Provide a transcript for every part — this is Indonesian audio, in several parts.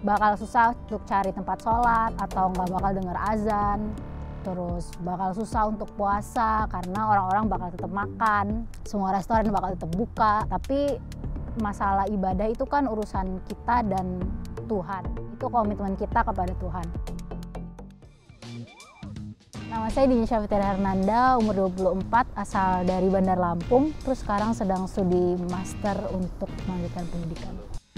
bakal susah untuk cari tempat sholat atau nggak bakal denger azan. Terus bakal susah untuk puasa karena orang-orang bakal tetap makan, semua restoran bakal tetap buka. Tapi masalah ibadah itu kan urusan kita dan Tuhan. Itu komitmen kita kepada Tuhan. Nama saya Dinisha Fitria Hernanda, umur 24, asal dari Bandar Lampung. Terus sekarang sedang studi master untuk melanjutkan pendidikan.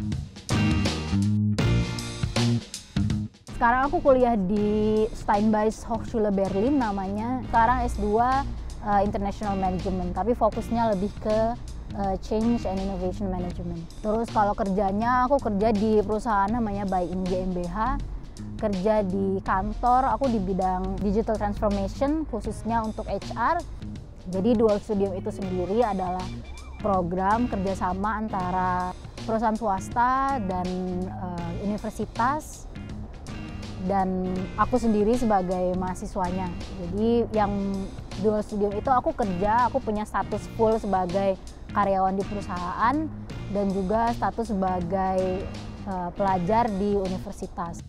Sekarang aku kuliah di Steinbeis Hochschule Berlin namanya. Sekarang S2 International Management, tapi fokusnya lebih ke Change and Innovation Management. Terus kalau kerjanya, aku kerja di perusahaan namanya Buy In GmbH. Kerja di kantor, aku di bidang digital transformation khususnya untuk HR. Jadi Dual Studium itu sendiri adalah program kerjasama antara perusahaan swasta dan universitas, dan aku sendiri sebagai mahasiswanya. Jadi yang Dual Studium itu aku kerja, aku punya status full sebagai karyawan di perusahaan dan juga status sebagai pelajar di universitas.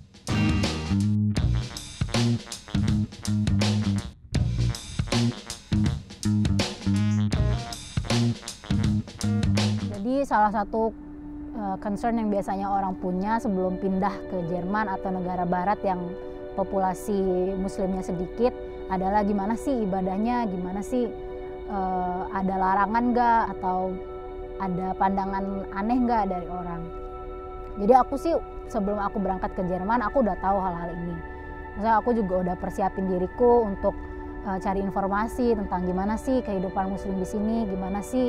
Jadi salah satu concern yang biasanya orang punya sebelum pindah ke Jerman atau negara barat yang populasi muslimnya sedikit adalah gimana sih ibadahnya, gimana sih ada larangan nggak atau ada pandangan aneh nggak dari orang. Jadi aku sih sebelum aku berangkat ke Jerman aku udah tahu hal-hal ini. Maksudnya aku juga udah persiapin diriku untuk cari informasi tentang gimana sih kehidupan muslim di sini, gimana sih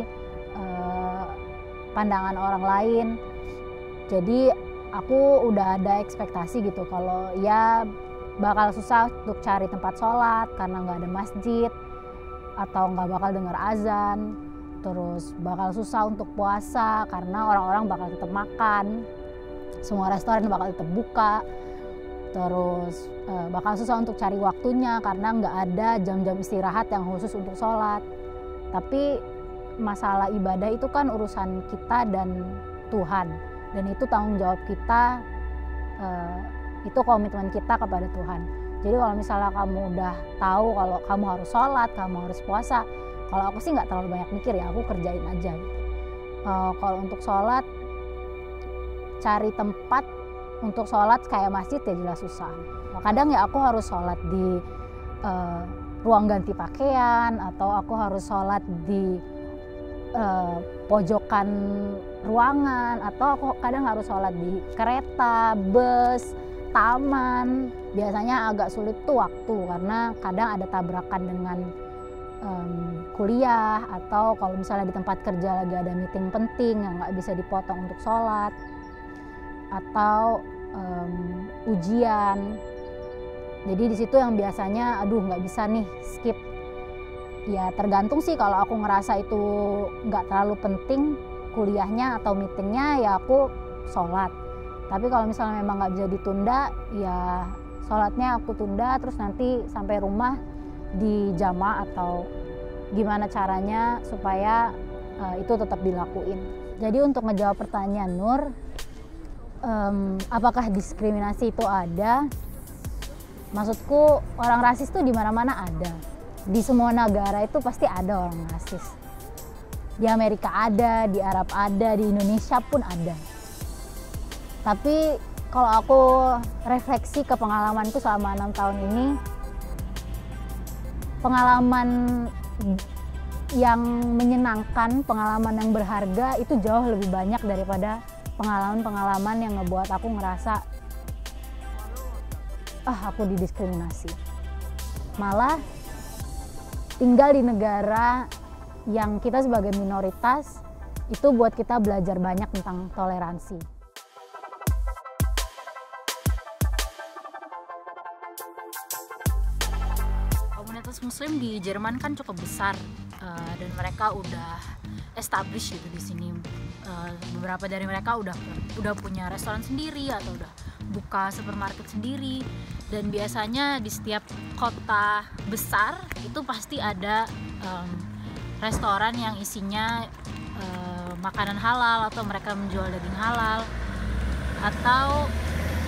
pandangan orang lain. Jadi aku udah ada ekspektasi gitu kalau ya bakal susah untuk cari tempat sholat karena nggak ada masjid atau nggak bakal denger azan. Terus bakal susah untuk puasa karena orang-orang bakal tetap makan, semua restoran bakal tetap buka. Terus bakal susah untuk cari waktunya karena nggak ada jam-jam istirahat yang khusus untuk sholat. Tapi masalah ibadah itu kan urusan kita dan Tuhan, dan itu tanggung jawab kita, itu komitmen kita kepada Tuhan. Jadi kalau misalnya kamu udah tahu kalau kamu harus sholat, kamu harus puasa, kalau aku sih nggak terlalu banyak mikir ya, aku kerjain aja. Kalau untuk sholat, cari tempat untuk sholat kayak masjid ya jelas susah. Kadang ya aku harus sholat di ruang ganti pakaian, atau aku harus sholat di pojokan ruangan, atau aku kadang harus sholat di kereta, bus, taman. Biasanya agak sulit tuh waktu karena kadang ada tabrakan dengan kuliah, atau kalau misalnya di tempat kerja lagi ada meeting penting yang nggak bisa dipotong untuk sholat, atau ujian. Jadi di situ yang biasanya aduh nggak bisa nih skip. Ya tergantung sih, kalau aku ngerasa itu nggak terlalu penting kuliahnya atau meetingnya ya aku sholat. Tapi kalau misalnya memang nggak bisa ditunda ya sholatnya aku tunda, terus nanti sampai rumah dijama atau gimana caranya supaya itu tetap dilakuin. Jadi untuk ngejawab pertanyaan Nur, apakah diskriminasi itu ada? Maksudku orang rasis tuh di mana-mana ada. Di semua negara itu pasti ada orang rasis. Di Amerika ada, di Arab ada, di Indonesia pun ada. Tapi kalau aku refleksi ke pengalamanku selama 6 tahun ini, pengalaman yang menyenangkan, pengalaman yang berharga itu jauh lebih banyak daripada pengalaman-pengalaman yang ngebuat aku ngerasa aku didiskriminasi. Malah tinggal di negara yang kita sebagai minoritas itu buat kita belajar banyak tentang toleransi. Komunitas muslim di Jerman kan cukup besar, dan mereka udah established gitu di sini. Beberapa dari mereka udah punya restoran sendiri atau udah buka supermarket sendiri, dan biasanya di setiap kota besar itu pasti ada restoran yang isinya makanan halal, atau mereka menjual daging halal, atau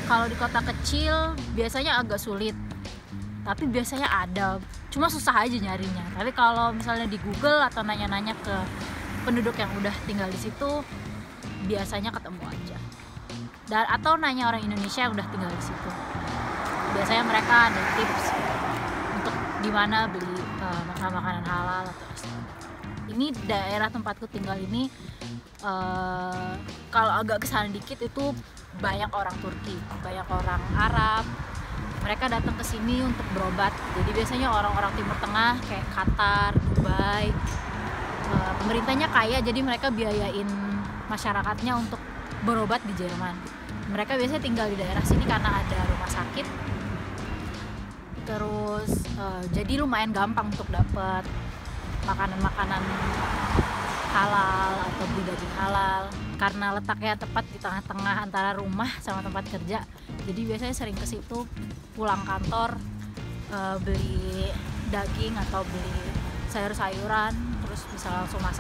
Kalau di kota kecil biasanya agak sulit, tapi biasanya ada, cuma susah aja nyarinya. Tapi kalau misalnya di Google atau nanya-nanya ke penduduk yang udah tinggal di situ, biasanya ketemu aja. Dan atau nanya orang Indonesia yang udah tinggal di situ, biasanya mereka ada tips untuk di mana beli makanan halal atau restoran. Ini daerah tempatku tinggal ini, kalau agak kesana dikit itu banyak orang Turki, banyak orang Arab. Mereka datang ke sini untuk berobat. Jadi biasanya orang-orang Timur Tengah kayak Qatar, Dubai. Pemerintahnya kaya, jadi mereka biayain masyarakatnya untuk berobat di Jerman. Mereka biasanya tinggal di daerah sini karena ada rumah sakit. Terus jadi lumayan gampang untuk dapat makanan-makanan halal atau beli daging halal karena letaknya tepat di tengah-tengah antara rumah sama tempat kerja. Jadi biasanya sering ke situ pulang kantor, beli daging atau beli sayur-sayuran, terus bisa langsung masak.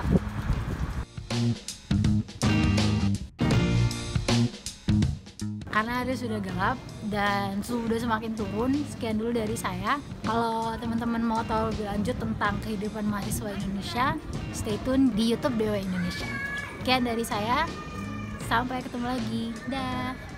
Karena hari sudah gelap dan suhu udah semakin turun, sekian dulu dari saya. Kalau teman-teman mau tahu lebih lanjut tentang kehidupan mahasiswa Indonesia, stay tune di YouTube Dewa Indonesia. Sekian dari saya, sampai ketemu lagi. Dah.